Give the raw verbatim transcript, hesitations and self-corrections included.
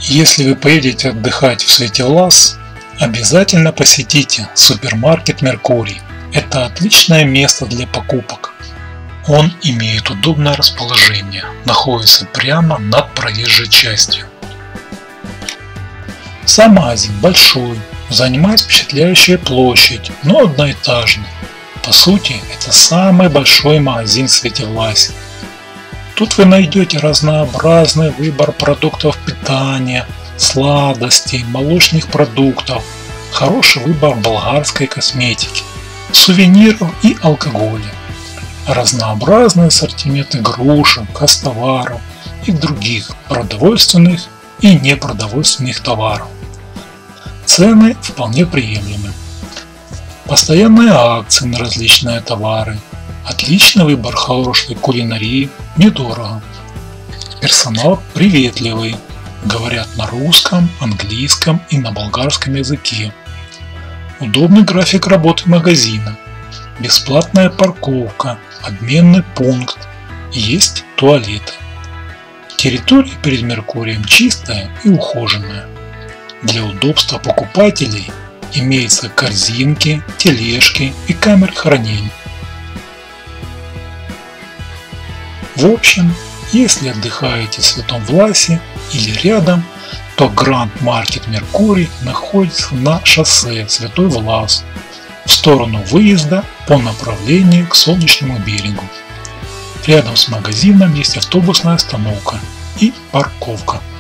Если вы поедете отдыхать в Свете-Влас, обязательно посетите супермаркет Меркурий. Это отличное место для покупок. Он имеет удобное расположение, находится прямо над проезжей частью. Сам магазин большой, занимает впечатляющую площадь, но одноэтажный. По сути, это самый большой магазин в Свете-Власе. Тут вы найдете разнообразный выбор продуктов питания, сладостей, молочных продуктов, хороший выбор болгарской косметики, сувениров и алкоголя, разнообразный ассортимент игрушек, костоваров и других продовольственных и непродовольственных товаров. Цены вполне приемлемы. Постоянные акции на различные товары, отличный выбор хорошей кулинарии, недорого. Персонал приветливый, говорят на русском, английском и на болгарском языке. Удобный график работы магазина, бесплатная парковка, обменный пункт, есть туалеты. Территория перед Меркурием чистая и ухоженная. Для удобства покупателей имеются корзинки, тележки и камеры хранения. В общем, если отдыхаете в Святом Власе или рядом, то Гранд Маркет Меркурий находится на шоссе Святой Влас в сторону выезда по направлению к Солнечному берегу. Рядом с магазином есть автобусная остановка и парковка.